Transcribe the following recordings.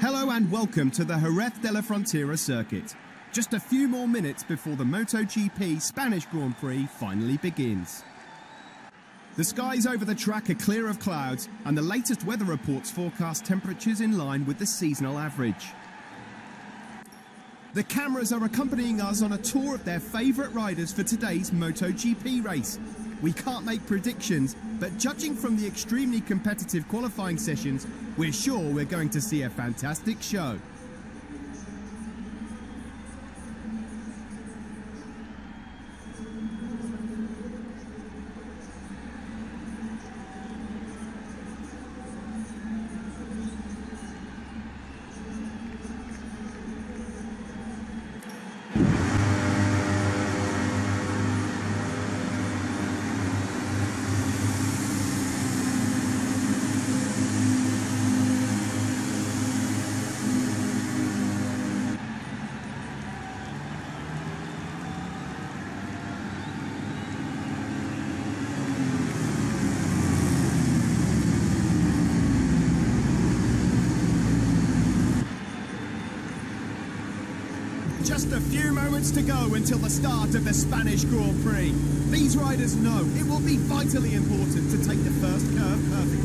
Hello and welcome to the Jerez de la Frontera circuit. Just a few more minutes before the MotoGP Spanish Grand Prix finally begins. The skies over the track are clear of clouds and the latest weather reports forecast temperatures in line with the seasonal average. The cameras are accompanying us on a tour of their favourite riders for today's MotoGP race. We can't make predictions, but judging from the extremely competitive qualifying sessions, we're sure we're going to see a fantastic show. Just a few moments to go until the start of the Spanish Grand Prix. These riders know it will be vitally important to take the first curve perfectly.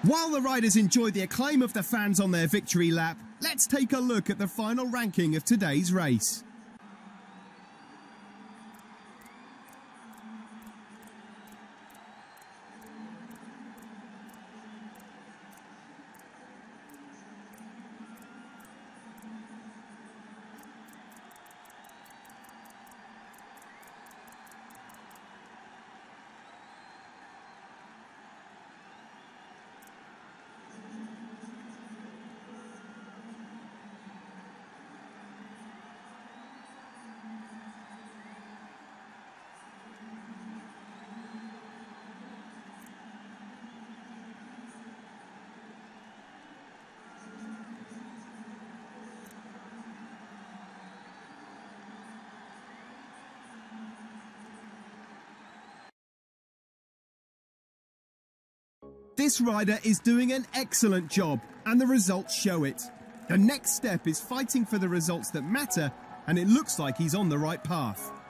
While the riders enjoy the acclaim of the fans on their victory lap, let's take a look at the final ranking of today's race. This rider is doing an excellent job, and the results show it. The next step is fighting for the results that matter, and it looks like he's on the right path.